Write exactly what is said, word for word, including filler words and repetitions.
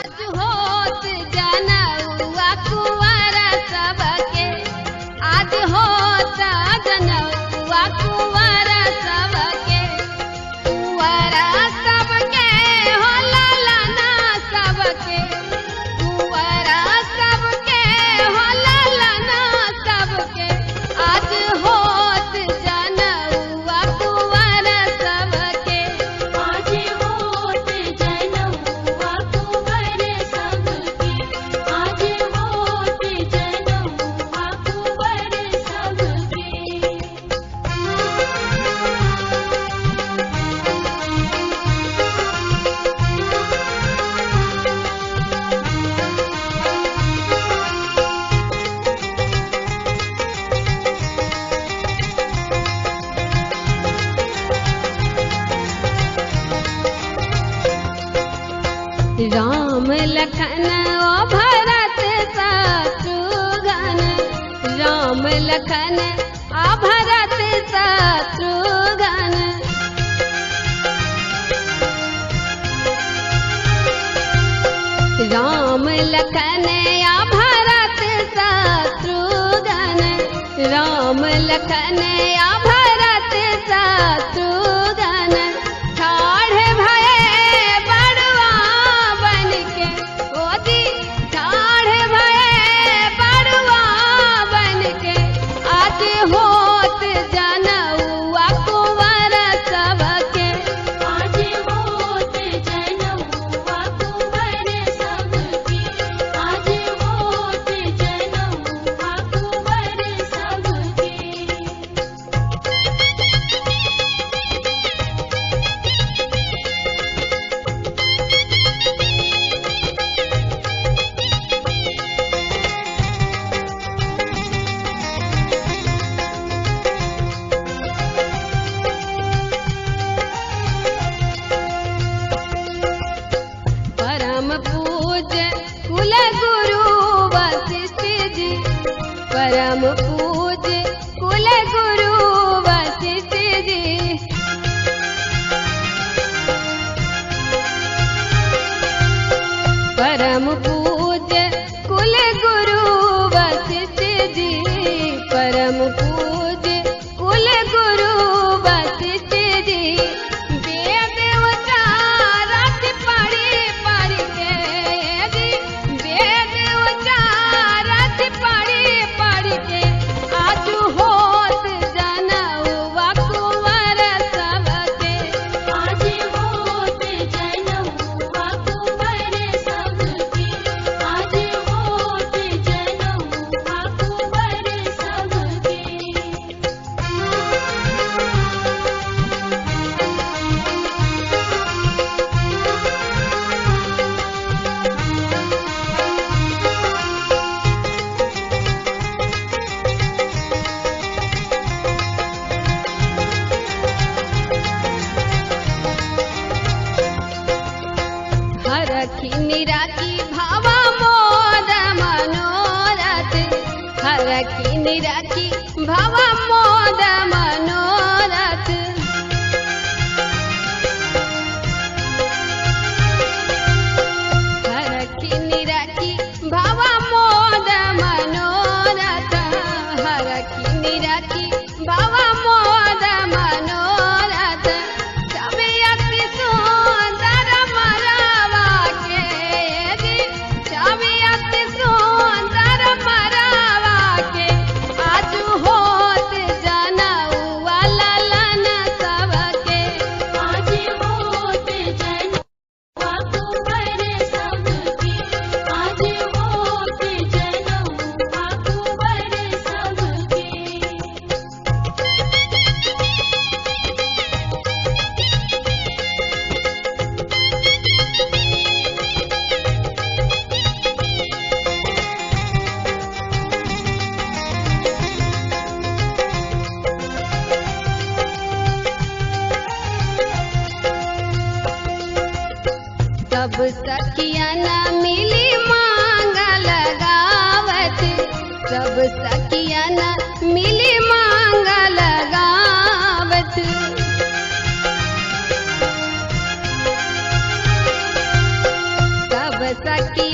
आज होत जनौआ कुंवर सबके, आज होत जनौआ कुंवर सबके, कुंवर सबके हो ललना सबके, कुंवर सबके हो ललना सबके, आज होत जनौआ कुंवर सबके, आज होत जनौआ कुंवर सबके, आज होत जनौआ कुंवर सबके। राम लखन ओ भरत शत्रुघ्न, राम लखन आ भरत शत्रुघ्न, राम लखन आ भरत शत्रुघ्न, राम लखन आ भरत शत्रुघ्न, ठाढ़ भये बड़वा बनके, ओदी ठाढ़ भये बड़वा बनके, आज होत जनौआ कुंवर सबके, आज होत जनौआ कुंवर सबके, आज होत जनौआ कुंवर सबके। परम पूज्य कुल गुरु वशिष्ठ जी, परम पूज्य कुल गुरु वशिष्ठ जी, परम पूज्य कुल गुरु वशिष्ठ जी, परम पूज्य कुल गुरु वशिष्ठ जी, वेद उच्चारत पढ़ी पढ़ के जी, वेद उच्चारत पढ़ी पढ़ के, आज होत जनौआ कुंवर सबके, आज होत जनौआ कुंवर सबके, आज होत जनौआ कुंवर सबके। हरखी निराखी भावा मोद मनोरथ, हरखी निराखी भावा मोद मनोरथ, हरखी निराखी भावा मोद मनोरथ, हरखी निराखी भावा मोद मनोरथ, सब अति सुंदर मरवा के जी, सब अति सुंदर मरवा के, आज होत जनौआ ललन सबके, आज होत जनौआ कुंवर सबके, आज होत जनौआ कुंवर सबके। सब सखियन मिली मांग लगावत, सब सखियन मिली मांग लगावत, सब सखिया